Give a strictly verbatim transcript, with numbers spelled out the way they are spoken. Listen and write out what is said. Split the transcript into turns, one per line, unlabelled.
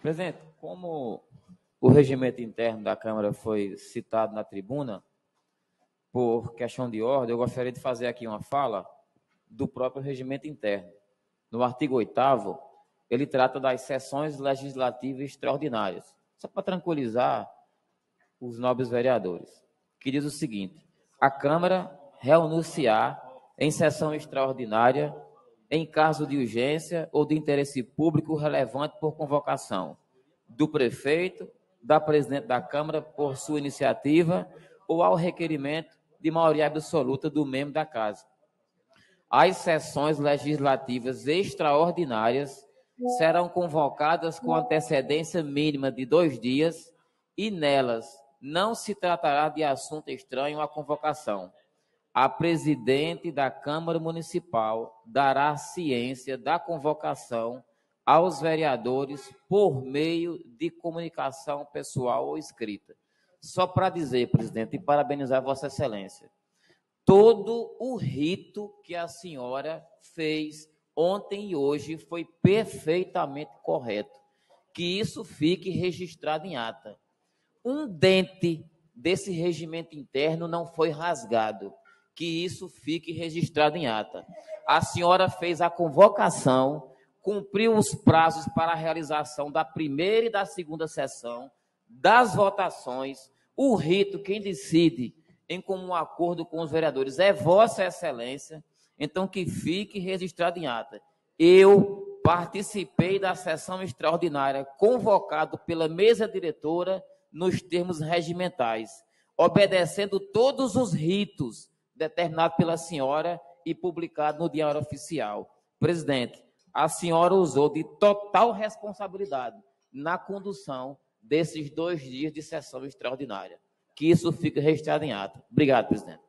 Presidente, como o regimento interno da Câmara foi citado na tribuna, por questão de ordem, eu gostaria de fazer aqui uma fala do próprio regimento interno. No artigo oitavo, ele trata das sessões legislativas extraordinárias. Só para tranquilizar os nobres vereadores, que diz o seguinte: a Câmara reunir-se-á em sessão extraordinária em caso de urgência ou de interesse público relevante por convocação do prefeito, da presidente da Câmara por sua iniciativa ou ao requerimento de maioria absoluta do membro da Casa. As sessões legislativas extraordinárias serão convocadas com antecedência mínima de dois dias e nelas não se tratará de assunto estranho à convocação. A presidente da Câmara Municipal dará ciência da convocação aos vereadores por meio de comunicação pessoal ou escrita. Só para dizer, presidente, e parabenizar Vossa Excelência, todo o rito que a senhora fez ontem e hoje foi perfeitamente correto. Que isso fique registrado em ata. Um dente desse regimento interno não foi rasgado. Que isso fique registrado em ata. A senhora fez a convocação, cumpriu os prazos para a realização da primeira e da segunda sessão, das votações. O rito, quem decide em comum acordo com os vereadores é Vossa Excelência, então que fique registrado em ata. Eu participei da sessão extraordinária convocado pela mesa diretora nos termos regimentais, obedecendo todos os ritos determinados pela senhora e publicado no Diário Oficial. Presidente, a senhora usou de total responsabilidade na condução desses dois dias de sessão extraordinária. Que isso fique registrado em ata. Obrigado, presidente.